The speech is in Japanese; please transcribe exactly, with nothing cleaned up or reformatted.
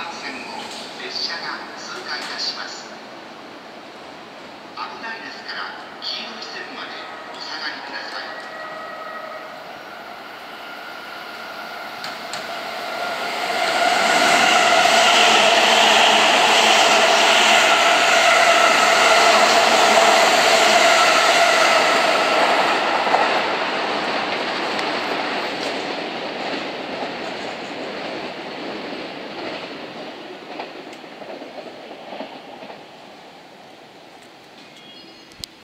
番線を列車が通過いたします。危ないですから黄色